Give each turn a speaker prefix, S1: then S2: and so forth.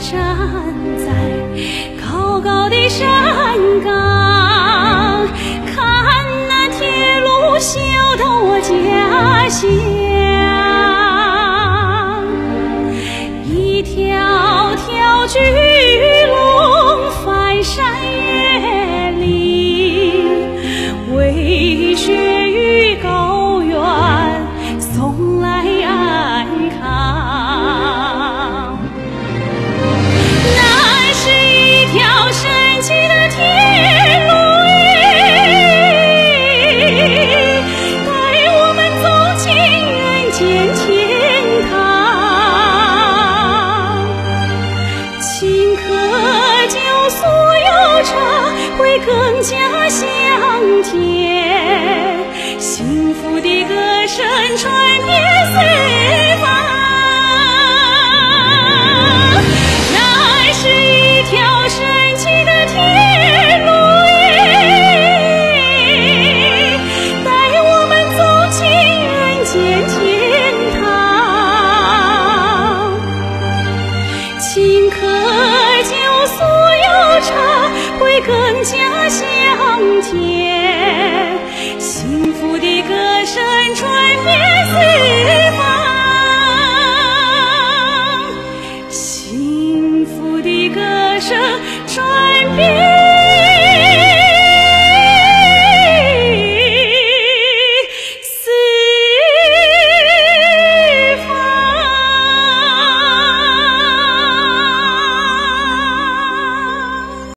S1: 站在高高的山岗，看那铁路修到我家乡，一条条巨龙翻山越岭，为雪与高原送来安康。那是一条神奇的铁路，带我们走进人间天堂。顷刻就所有茶会更加香甜，幸福的歌声传遍四方。那是一条神奇的铁路，带我们走进人间天堂。顷刻就所有茶会更加香甜，幸福的歌